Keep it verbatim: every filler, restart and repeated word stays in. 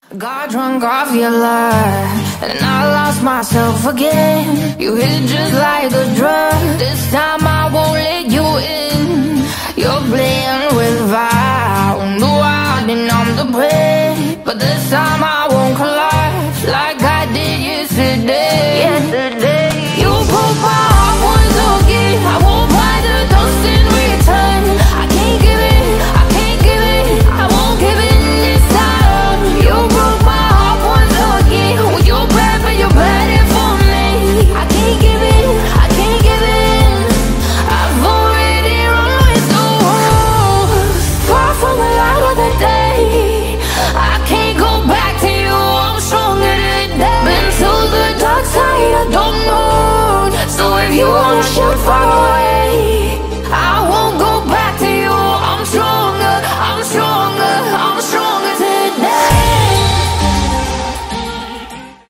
Got drunk off your love, and I lost myself again. You hit just like a drug. This time I won't let you in. You're playing with fire. No, I didn't, I'm the prey, but this time I